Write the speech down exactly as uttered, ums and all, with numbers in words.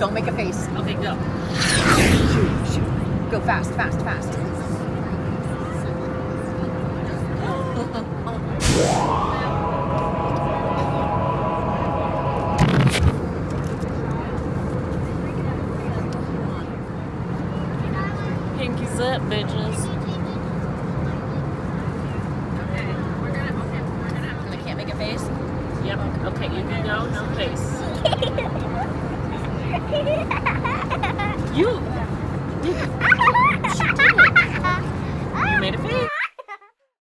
Don't make a face. Okay, go. Shoot, shoot. Go fast, fast, fast. Pinkies up, bitches. I can't make a face? Yep. Okay, you can go. No face. You. You made a face.